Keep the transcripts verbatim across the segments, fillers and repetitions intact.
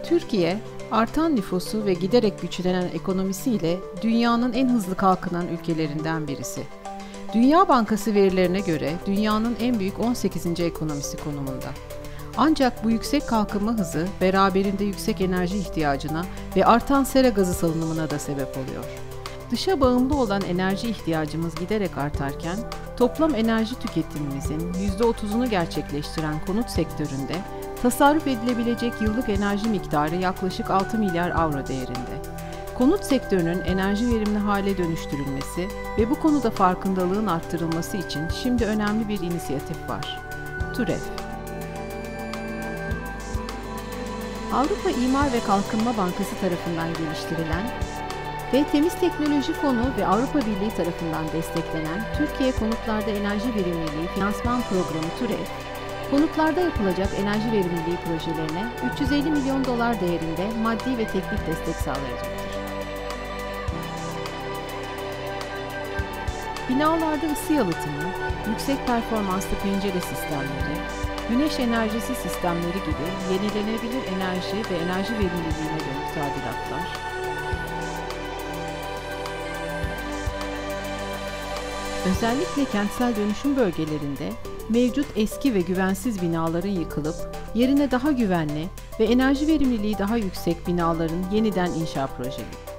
Türkiye, artan nüfusu ve giderek güçlenen ekonomisiyle dünyanın en hızlı kalkınan ülkelerinden birisi. Dünya Bankası verilerine göre dünyanın en büyük on sekizinci ekonomisi konumunda. Ancak bu yüksek kalkınma hızı beraberinde yüksek enerji ihtiyacına ve artan sera gazı salınımına da sebep oluyor. Dışa bağımlı olan enerji ihtiyacımız giderek artarken, toplam enerji tüketimimizin yüzde otuzunu gerçekleştiren konut sektöründe tasarruf edilebilecek yıllık enerji miktarı yaklaşık altı milyar avro değerinde. Konut sektörünün enerji verimli hale dönüştürülmesi ve bu konuda farkındalığın arttırılması için şimdi önemli bir inisiyatif var. TÜREV. Avrupa İmar ve Kalkınma Bankası tarafından geliştirilen ve Temiz Teknoloji Fonu ve Avrupa Birliği tarafından desteklenen Türkiye Konutlarda Enerji Verimliliği Finansman Programı TÜREV, konutlarda yapılacak enerji verimliliği projelerine üç yüz elli milyon dolar değerinde maddi ve teknik destek sağlayacaktır. Binalarda ısı yalıtımı, yüksek performanslı pencere sistemleri, güneş enerjisi sistemleri gibi yenilenebilir enerji ve enerji verimliliğine dönük tadilatlar, özellikle kentsel dönüşüm bölgelerinde mevcut eski ve güvensiz binaların yıkılıp yerine daha güvenli ve enerji verimliliği daha yüksek binaların yeniden inşa projeleri.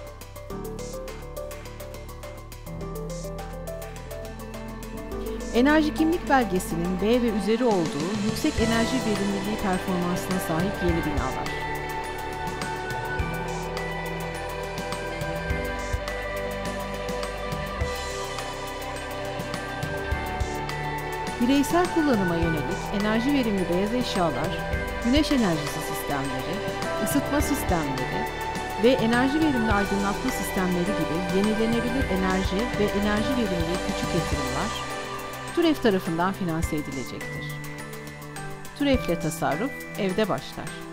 Enerji kimlik belgesinin B ve üzeri olduğu yüksek enerji verimliliği performansına sahip yeni binalar. Bireysel kullanıma yönelik enerji verimli beyaz eşyalar, güneş enerjisi sistemleri, ısıtma sistemleri ve enerji verimli aydınlatma sistemleri gibi yenilenebilir enerji ve enerji verimli küçük yatırımlar TÜREV tarafından finanse edilecektir. TÜREV'le tasarruf evde başlar.